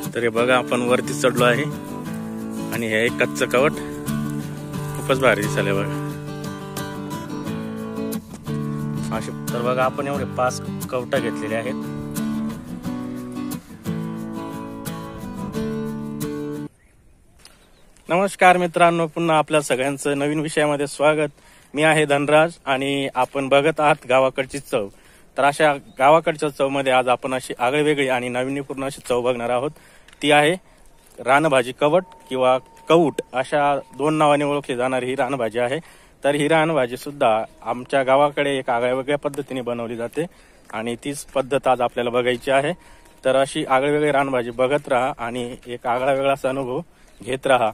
तर हे बघा आपण वरती चढलो आहे आणि हे एक कच्चं कवट खूपच भारी दिसले बघा असे. तर बघा आपण एवढे 5 कवटा घेतलेले आहेत. नमस्कार मित्रांनो, पुन्हा आपल्या सगळ्यांचं नवीन विषयामध्ये स्वागत. मी आहे धनराज आणि आपण बघत आहात गावाकडची चव. तर अशा गावाकडच्या चव मध्ये आज आपण अशी आगळेवेगळी आणि नाविन्यपूर्ण अशी चव बघणार आहोत. ती आहे रानभाजी कवट किंवा कवूट अशा 2 नावाने ओळखली जाणारी ही रानभाजी आहे. तर ही रानभाजी सुद्धा आमच्या गावाकडे एक आगळ्यावेगळ्या पद्धतीने बनवली जाते आणि तीच पद्धत आज आपल्याला बघायची आहे. तर अशी आगळेवेगळी रानभाजी बघत राहा आणि एक आगळा वेगळाचा अनुभव घेत राहा.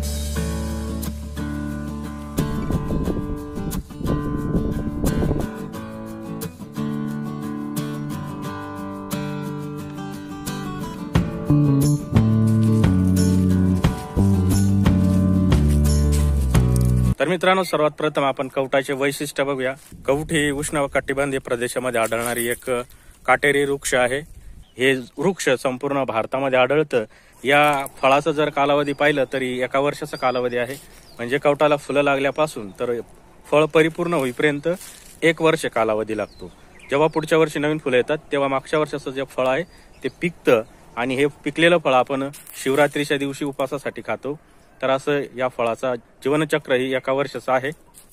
तर मित्रांनो, सर्वात प्रथम आपण कवटाचे वैशिष्ट्य बघूया. कवट ही उष्ण कटिबंधीय प्रदेशामध्ये आढळणारी एक काटेरी वृक्ष आहे. हे वृक्ष संपूर्ण भारतामध्ये आढळतं. या फळाचा जर कालावधी पाहिलं तरी 1 वर्षाचा कालावधी आहे. म्हणजे कवटाला फुलं लागल्यापासून तर फळ परिपूर्ण होईपर्यंत 1 वर्ष कालावधी लागतो. जेव्हा पुढच्या वर्षी नवीन फुलं येतात तेव्हा मागच्या वर्षाचं जे फळ आहे ते पिकतं आणि हे पिकलेलं फळ आपण शिवरात्रीच्या दिवशी उपवासासाठी खातो. तर असं या फळाचा जीवनचक्र ही 1 वर्षाचं आहे.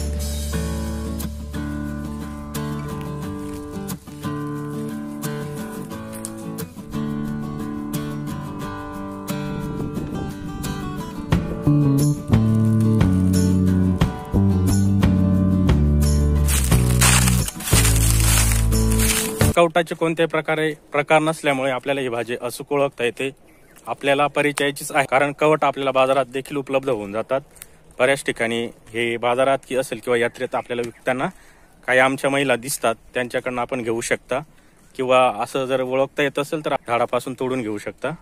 कवटाचे कोणत्याही प्रकार नसल्यामुळे आपल्याला ही भाजी अचूक ओळखता येते. आपल्याला परिचयाचीच आहे, कारण कवट आपल्याला बाजारात देखील उपलब्ध होऊन जातात. बऱ्याच ठिकाणी हे बाजारात की असेल किंवा यात्रेत आपल्याला विकताना काही आमच्या महिला दिसतात, त्यांच्याकडनं आपण घेऊ शकता किंवा असं जर ओळखता येत असेल तर झाडापासून तोडून घेऊ शकता.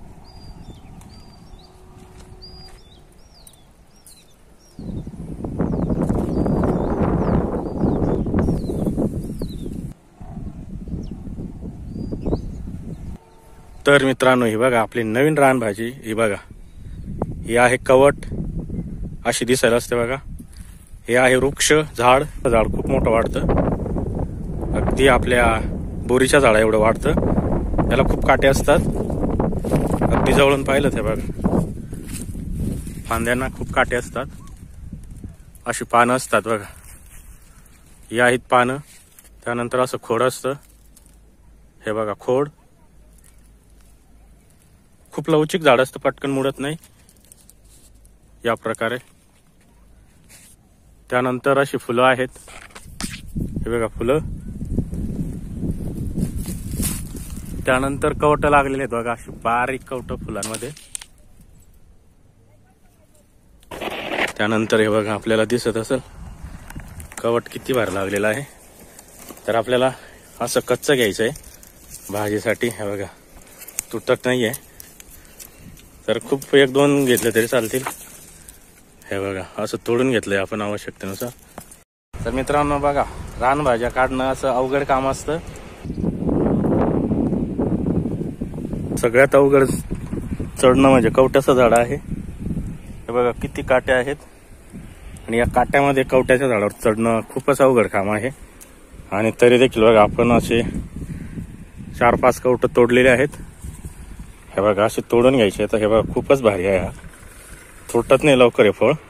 तर मित्रांनो, ही बघा आपली नवीन रानभाजी. ही बघा, ही आहे कवट, अशी दिसायला असते बघा. हे आहे वृक्ष, झाड खूप मोठं वाढतं, अगदी आपल्या बोरीच्या झाडा एवढं वाढतं. याला खूप काटे असतात. अगदी जवळून पाहिलं ते बघा, फांद्यांना खूप काटे असतात. अशी पानं असतात बघा. ही आहेत पानं. त्यानंतर असं खोड असतं. हे बघा खोड. खूप लवचिक झाड असतं, पटकन मुडत नाही या प्रकारे. त्यानंतर अशी फुलं आहेत. हे बघा फुलं. त्यानंतर कवट लागलेले आहेत बघा, अशी बारीक कवट फुलांमध्ये. त्यानंतर हे बघा आपल्याला दिसत असेल कवट किती भारी लागलेला आहे. तर आपल्याला असं कच्चं घ्यायचं आहे भाजीसाठी. हे बघा तुटत नाहीये, तर खूप 1-2 घेतले तरी चालतील. हे बघा असं तोडून घेतलंय आपण आवश्यकतेनुसार. तर मित्रांनो बघा, रानभाज्या काढणं असं अवघड काम असतं. सगळ्यात अवघड चढणं म्हणजे कवट्याचं झाड आहे. हे बघा किती काटे आहेत आणि या काट्यामध्ये कवट्याच्या झाडावर चढणं खूपच अवघड काम आहे. आणि तरी देखील बघा आपण असे 4-5 कवट तोडलेले आहेत. हे बघा असे तोडून घ्यायचे. तर हे बघा खूपच भारी आहे. तुटत नाही लवकर हे फळ.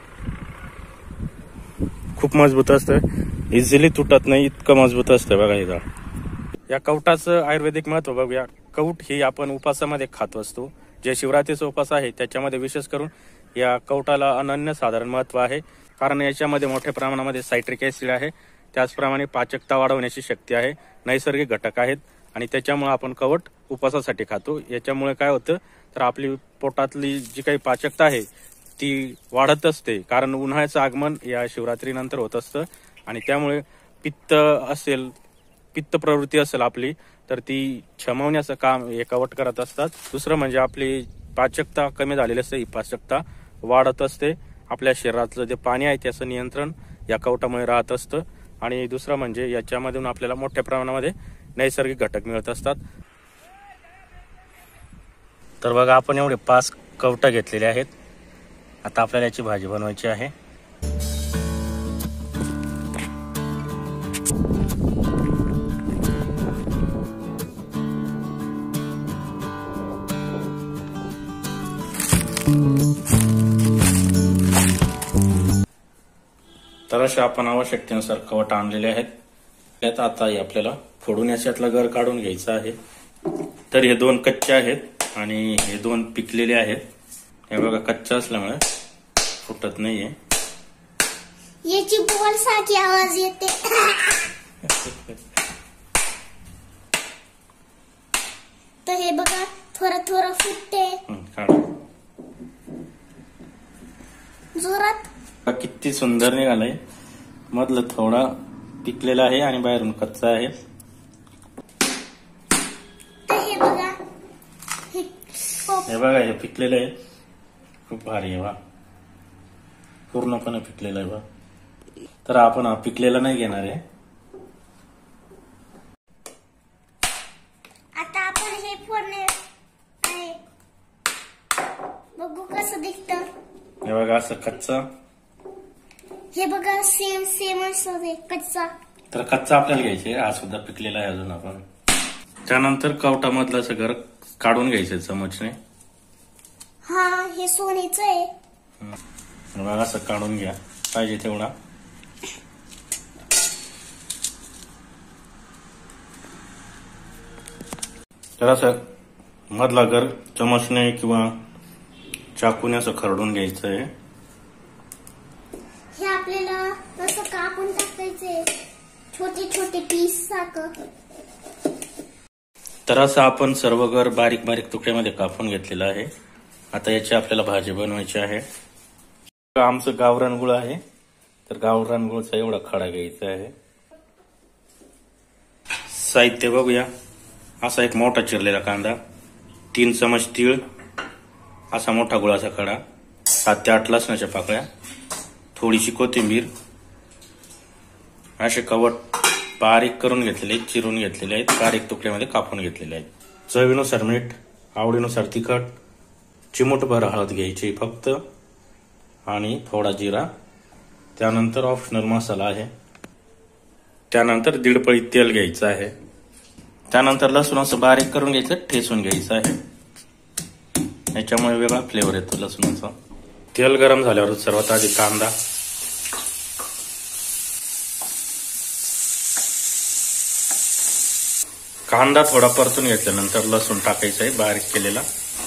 खूप मजबूत असतं, इझिली तुटत नाही, इतकं मजबूत असतं बघा हे झाड. या कवटाचं आयुर्वेदिक महत्व बघूया. कवट ही आपण उपासामध्ये खात असतो. जे शिवरात्रीचा उपास आहे त्याच्यामध्ये विशेष करून या कवटाला अनन्यसाधारण महत्व आहे. कारण याच्यामध्ये मोठ्या प्रमाणामध्ये सायट्रिक ऍसिड आहे. त्याचप्रमाणे पाचकता वाढवण्याची शक्ती आहे. नैसर्गिक घटक आहेत आणि त्याच्यामुळे आपण कवट उपासासाठी खातो. याच्यामुळे काय होतं तर आपली पोटातली जी काही पाचकता आहे ती वाढत असते. कारण उन्हाळ्याचं आगमन या शिवरात्रीनंतर होत असतं आणि त्यामुळे पित्त प्रवृत्ती असेल आपली तर ती क्षमवण्याचं काम हे कवट करत असतात. दुसरं म्हणजे आपली पाचकता कमी झालेली असते, ही पाचकता वाढत असते. आपल्या शरीरातलं जे पाणी आहे त्याचं नियंत्रण या कवटामुळे राहत असतं. आणि दुसरं म्हणजे याच्यामधून आपल्याला मोठ्या प्रमाणामध्ये नैसर्गिक घटक मिळत असतात. तर बघा आपण एवढे 5 कवटा घेतलेले आहेत. आता आपल्याला याची भाजी बनवायची आहे. तर अशा आपण आवश्यकतेनुसार कवटा आणलेले आहेत. त्यात आता आपल्याला फोडून याच्यातलं गर काढून घ्यायचं आहे. तर हे 2 कच्चे आहेत आणि हे 2 पिकलेले आहेत. हे बघा कच्चा असल्यामुळे फुटत नाहीये. याची बॉल सारखी आवाज येते. तर हे बघा थोडं थोडं फुटते जोरात. किती सुंदर निघालंय. मधलं थोडा पिकलेला आहे आणि बाहेरून कच्चा आहे. हे बघा हे पिकलेलं आहे. खूप भारी आहे. पूर्णपणे पिकलेलं आहे. तर आपण हा पिकलेला नाही घेणार आहे. आता आपण हे फोडणे आहे. बघू कसं दिसतं. हे बघा असं कच्चा. हे बघा सेम असं कच्चा. तर कच्चा आपल्याला घ्यायचे. हा सुद्धा पिकलेला आहे अजून. आपण त्यानंतर कवटा मधलं असं घर काढून घ्यायचं चमचने. हा हे सोनेचं आहे. बघा असं काढून घ्या पाहिजे तेवढा. तर असं मधला घर चमचने किंवा चाकूने असं खरडून घ्यायचं आहे. हे आपल्याला असं कापून टाकायचे छोटे छोटे पीस सारखं. तर असं आपण सर्व घर बारीक बारीक तुकड्यामध्ये कापून घेतलेलं आहे. आता याची आपल्याला भाजी बनवायची आहे. आमचं गावरान गुळ आहे. तर गावरान गुळचा एवढा खडा घ्यायचा आहे. साहित्य बघूया. असा एक मोठा चिरलेला कांदा, 3 चमच तीळ, असा मोठा गुळाचा खडा, 7 ते 8 लसणाच्या पाकळ्या, थोडीशी कोथिंबीर, असे कवट बारीक करून घेतलेले, चिरून घेतलेले आहेत, बारीक तुकड्यामध्ये कापून घेतलेले आहेत. चवीनुसार मीठ, आवडीनुसार तिखट, चिमूटभर हळद घ्यायची फक्त आणि थोडा जिरा. त्यानंतर ऑप्शनल मसाला आहे. त्यानंतर 1.5 पळी तेल घ्यायचं आहे. त्यानंतर लसूण असं बारीक करून घ्यायचं, ठेचून घ्यायचं आहे. याच्यामुळे वेगळा फ्लेवर येतो लसूणाचा. तेल गरम झाल्यावर सर्वात आधी कांदा थोडा परतून घेतल्यानंतर लसूण टाकायचं आहे बारीक केलेला.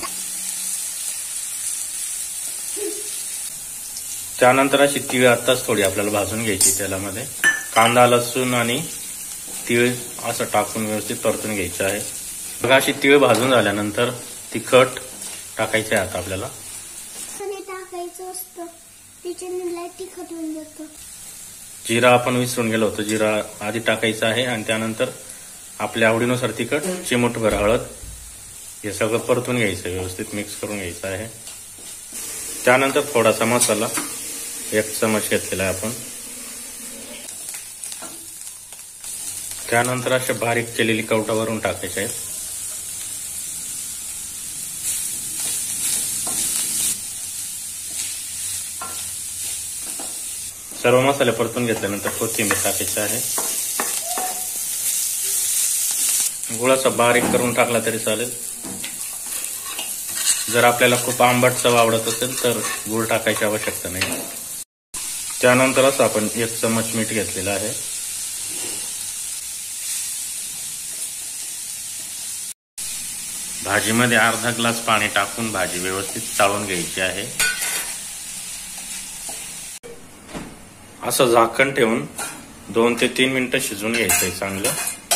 त्यानंतर अशी तीळ आत्ताच थोडी आपल्याला भाजून घ्यायची तेलामध्ये. कांदा, लसूण आणि तीळ असं टाकून व्यवस्थित परतून घ्यायचं आहे. बघा अशी तीळ भाजून झाल्यानंतर तिखट टाकायचं आहे आता आपल्याला. टाकायचं असतं त्याच्याने तिखट होऊन जातं. जिरा आपण विसरून गेलो होतो. जिरा आधी टाकायचा आहे आणि त्यानंतर आपल्या आवडीनुसार तिखट, चिमूटभर हळद, हे सगळं परतून घ्यायचं, व्यवस्थित मिक्स करून घ्यायचं आहे. त्यानंतर थोडासा मसाला 1 चमच घेतलेला आहे आपण. त्यानंतर अशा बारीक केलेली कवटा वरून टाकायचे आहेत. सर्व मसाले परतून घेतल्यानंतर कोथिंबीर टाकायची आहे. गुळाचा बारीक करून टाकला तरी चालेल. जर आपल्याला खूप आंबट चव आवडत असेल तर गुळ टाकायची आवश्यकता नाही. त्यानंतर असं आपण 1 चमच मीठ घेतलेलं आहे. भाजीमध्ये अर्धा ग्लास पाणी टाकून भाजी व्यवस्थित चाळून घ्यायची आहे. असं झाकण ठेवून 2 ते 3 मिनिटं शिजवून घ्यायचंय चांगलं.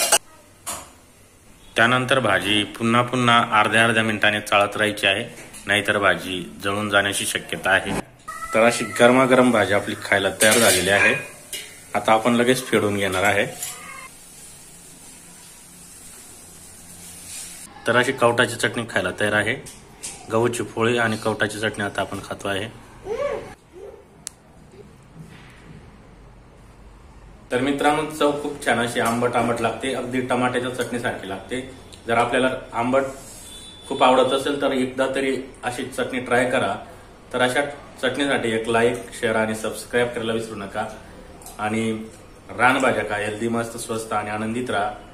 त्यानंतर भाजी पुन्हा अर्ध्या मिनिटाने चाळत राहायची आहे, नाहीतर भाजी जळून जाण्याची शक्यता आहे. तर अशी गरमागरम भाजी आपली खायला तयार झालेली आहे. आता आपण लगेच फेडून घेणार आहे. तर अशी कवटाची चटणी खायला तयार आहे. गहूची पोळी आणि कवटाची चटणी आता आपण खातो आहे. तर मित्रांनो, चव खूप छान अशी आंबट लागते. अगदी टमाट्याच्या चटणीसारखी लागते. जर आपल्याला आंबट खूप आवडत असेल तर एकदा तरी अशी चटणी ट्राय करा. तर अशा चटणीसाठी एक लाईक, शेअर आणि सबस्क्राईब करायला विसरू नका. आणि रानभाज्या खा, हेल्दी, मस्त, स्वस्त आणि आनंदित राहा.